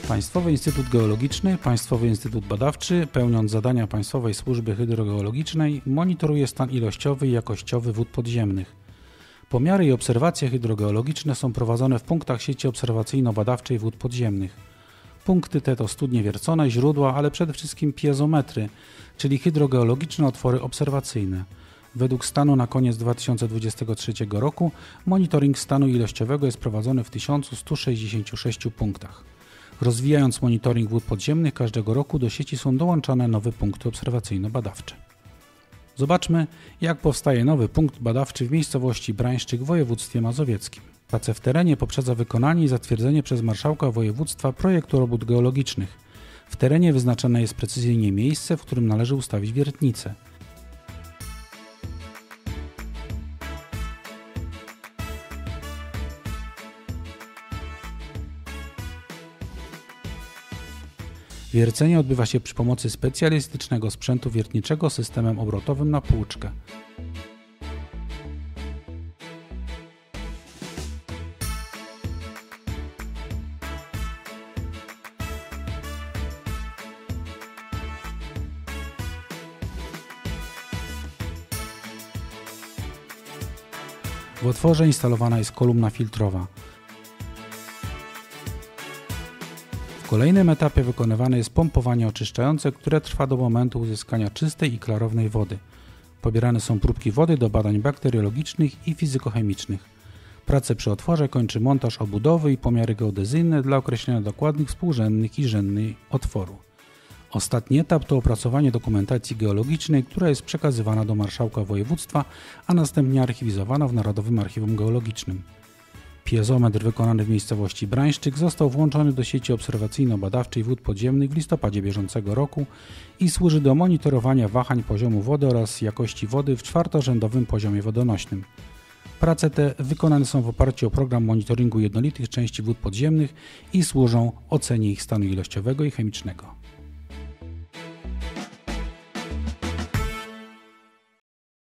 Państwowy Instytut Geologiczny, Państwowy Instytut Badawczy, pełniąc zadania Państwowej Służby Hydrogeologicznej, monitoruje stan ilościowy i jakościowy wód podziemnych. Pomiary i obserwacje hydrogeologiczne są prowadzone w punktach sieci obserwacyjno-badawczej wód podziemnych. Punkty te to studnie wiercone, źródła, ale przede wszystkim piezometry, czyli hydrogeologiczne otwory obserwacyjne. Według stanu na koniec 2023 roku monitoring stanu ilościowego jest prowadzony w 1166 punktach. Rozwijając monitoring wód podziemnych, każdego roku do sieci są dołączane nowe punkty obserwacyjno-badawcze. Zobaczmy, jak powstaje nowy punkt badawczy w miejscowości Brańszczyk w województwie mazowieckim. Pracę w terenie poprzedza wykonanie i zatwierdzenie przez marszałka województwa projektu robót geologicznych. W terenie wyznaczone jest precyzyjnie miejsce, w którym należy ustawić wiertnicę. Wiercenie odbywa się przy pomocy specjalistycznego sprzętu wiertniczego z systemem obrotowym na płuczkę. W otworze instalowana jest kolumna filtrowa. W kolejnym etapie wykonywane jest pompowanie oczyszczające, które trwa do momentu uzyskania czystej i klarownej wody. Pobierane są próbki wody do badań bakteriologicznych i fizykochemicznych. Pracę przy otworze kończy montaż obudowy i pomiary geodezyjne dla określenia dokładnych współrzędnych i rzędnej otworu. Ostatni etap to opracowanie dokumentacji geologicznej, która jest przekazywana do marszałka województwa, a następnie archiwizowana w Narodowym Archiwum Geologicznym. Piezometr wykonany w miejscowości Brańszczyk został włączony do sieci obserwacyjno-badawczej wód podziemnych w listopadzie bieżącego roku i służy do monitorowania wahań poziomu wody oraz jakości wody w czwartorzędowym poziomie wodonośnym. Prace te wykonane są w oparciu o program monitoringu jednolitych części wód podziemnych i służą ocenie ich stanu ilościowego i chemicznego.